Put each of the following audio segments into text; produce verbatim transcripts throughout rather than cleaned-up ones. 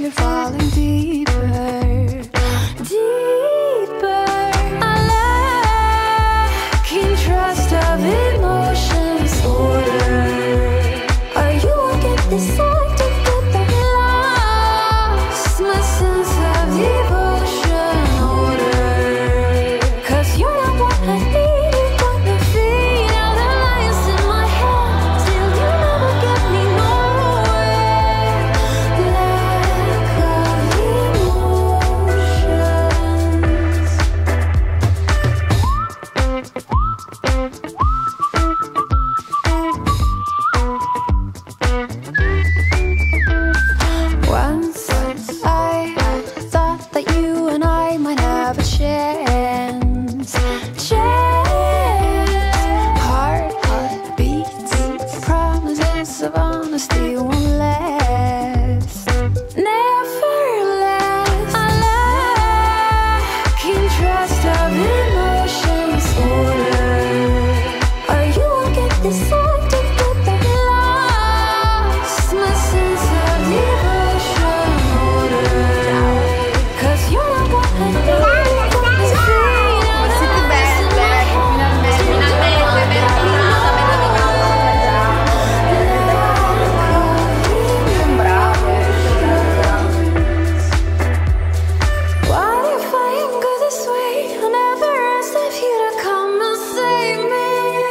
you're falling deeper, deeper. I lacking trust of emotions order. Are you walking this side to get the lost? My sense of devotion order. Cause you're not what I need, you got the feet out the lines in my head. Still you never get me nowhere. Lack of emotions. Once I thought that you and I might have a chance, chance. Heart beats, promises of honesty won't last, never last. I lacking trust of emotions order. Are you walking this side to get the lost? My sense of devotion order. Cause you're not what I need. Siete belle, finalmente, What if I am good this way? I'll never ask of you to come and save me.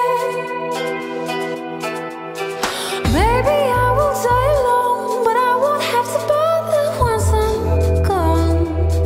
Maybe I will die alone, but I won't have to bother once I'm gone.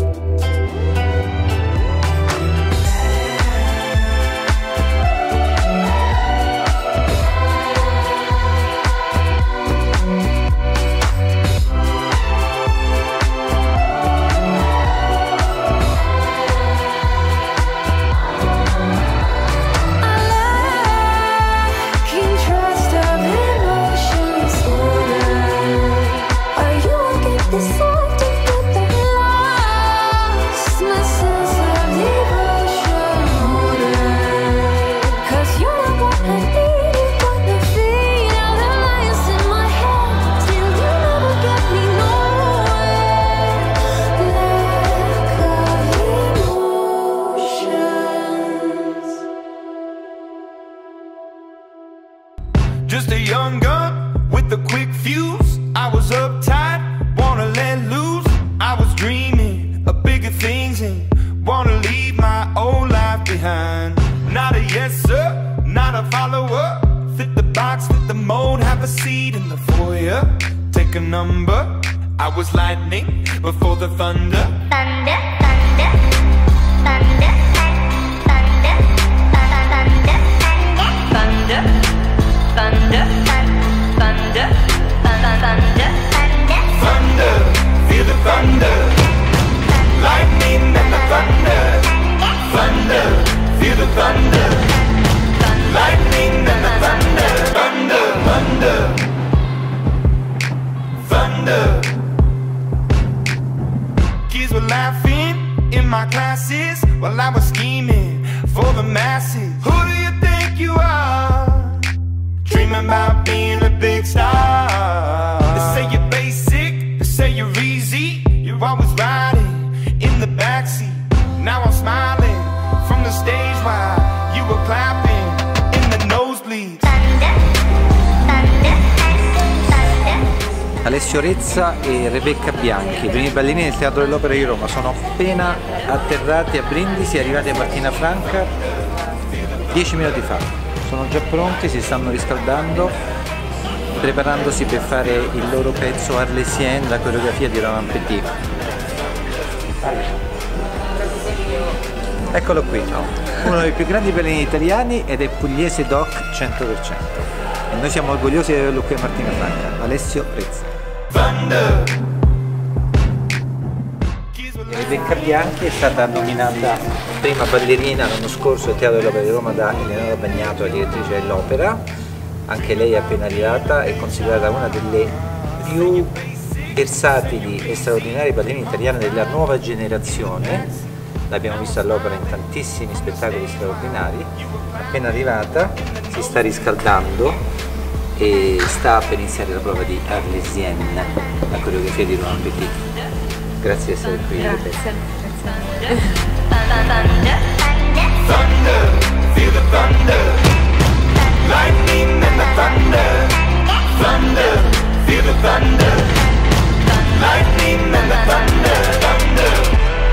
Lacking trust of emotions order. Are you walking this side to get the lost? My sense of devotion order. Cause you're not what I need, you got the feet out the lines in my head. Still you never get me nowhere. Lack of emotions. Just a young gun with a quick fuse. I was uptight, wanna let loose. I was dreaming of bigger things and wanna leave my old life behind. Not a yes sir, not a follower. Fit the box, fit the mold, have a seat in the foyer. Take a number. I was lightning before the thunder. Thunder, thunder, thunder, thunder, thunder, thunder, thunder, thunder, thunder, Thunder, feel the thunder. Lightning and the thunder. Thunder, feel the thunder. Lightning and the thunder. Thunder, thunder, thunder. Kids were laughing in my classes while I was scheming for the masses. Who do you think you are? Dreaming about being a big star. They say you're basic, they say you're easy. You're always riding in the backseat. Now I'm smiling from the stage while you were clapping in the nosebleeds. Alessio Rezza e Rebecca Bianchi, i primi ballerini del Teatro dell'Opera di Roma, sono appena atterrati a Brindisi, arrivati a Martina Franca dieci minuti fa. Sono già pronti, si stanno riscaldando, preparandosi per fare il loro pezzo Arlesien, la coreografia di Roman Petit. Eccolo qui, uno dei più grandi ballerini italiani ed è pugliese doc cento per cento. E noi siamo orgogliosi di averlo qui a Martina Franca, Alessio Rezza. Rebecca Bianchi è stata nominata prima ballerina l'anno scorso al Teatro dell'Opera di Roma da Eleonora Bagnato, la direttrice dell'opera. Anche lei è appena arrivata, è considerata una delle più versatili e straordinarie ballerine italiane della nuova generazione. L'abbiamo vista all'opera in tantissimi spettacoli straordinari. Appena arrivata, si sta riscaldando e sta per iniziare la prova di Arlésienne, la coreografia di Roland Petit. Grazie di essere qui. Grazie. Thunder, feel the thunder. Lightning and the thunder. Thunder, feel the thunder. Lightning and the thunder. Thunder.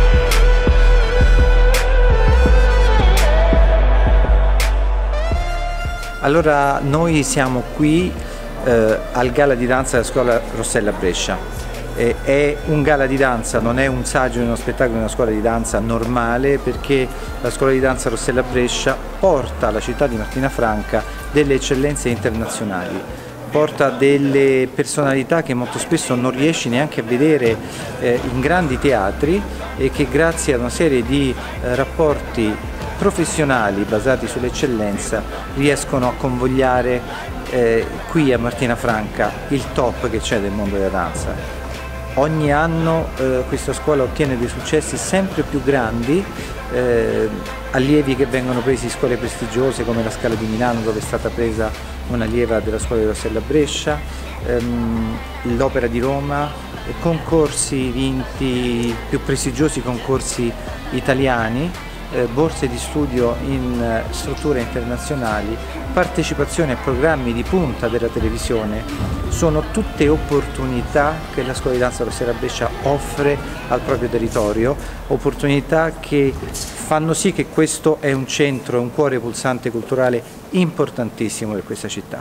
Allora, noi siamo qui eh, al gala di danza della scuola Rossella Brescia. Eh, è un gala di danza, non è un saggio di uno spettacolo di una scuola di danza normale, perché la scuola di danza Rossella Brescia porta alla città di Martina Franca delle eccellenze internazionali, porta delle personalità che molto spesso non riesci neanche a vedere eh, in grandi teatri e che grazie a una serie di eh, rapporti professionali basati sull'eccellenza riescono a convogliare eh, qui a Martina Franca il top che c'è del mondo della danza. Ogni anno eh, questa scuola ottiene dei successi sempre più grandi, eh, allievi che vengono presi in scuole prestigiose come la Scala di Milano, dove è stata presa un'allieva della scuola di Rossella Brescia, ehm, l'Opera di Roma, concorsi vinti, più prestigiosi concorsi italiani, Eh, borse di studio in eh, strutture internazionali, partecipazione a programmi di punta della televisione. Sono tutte opportunità che la scuola di danza Rossella Brescia offre al proprio territorio, opportunità che fanno sì che questo è un centro, un cuore pulsante culturale importantissimo per questa città.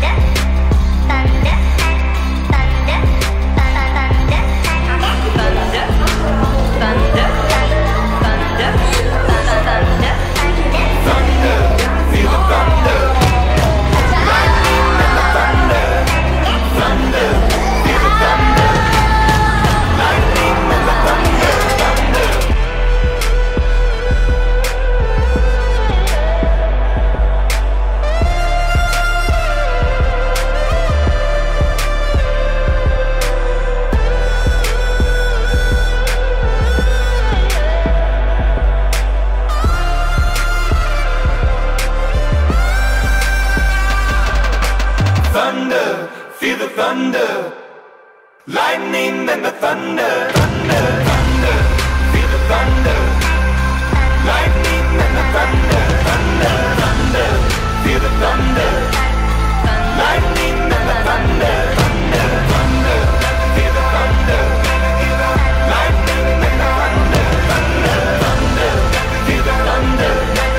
Thunder, feel the thunder. Lightning and the thunder. Thunder, thunder, feel the thunder. Lightning and the thunder. Thunder, thunder, feel the thunder. Lightning and the thunder. Thunder, thunder, feel the thunder. Lightning and the thunder. Thunder, thunder, feel the thunder.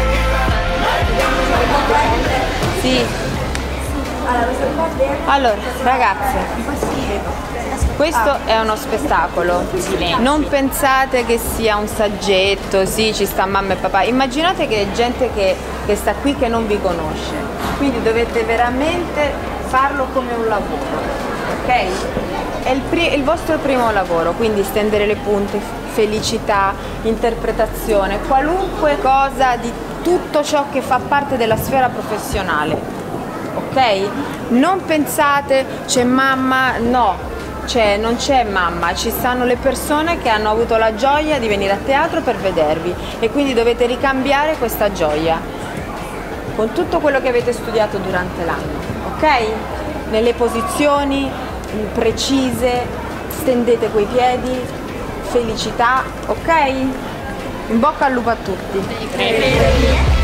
Sì. Allora, ragazze, questo è uno spettacolo. Non pensate che sia un saggetto, sì, ci sta mamma e papà. Immaginate che è gente che, che sta qui che non vi conosce. Quindi dovete veramente farlo come un lavoro, ok? È il, pri- il vostro primo lavoro, quindi stendere le punte, felicità, interpretazione, qualunque cosa di tutto ciò che fa parte della sfera professionale. Ok? Non pensate c'è mamma, no, c'è, non c'è mamma, ci stanno le persone che hanno avuto la gioia di venire a teatro per vedervi e quindi dovete ricambiare questa gioia con tutto quello che avete studiato durante l'anno, ok? Nelle posizioni precise, stendete quei piedi, felicità, ok? In bocca al lupo a tutti.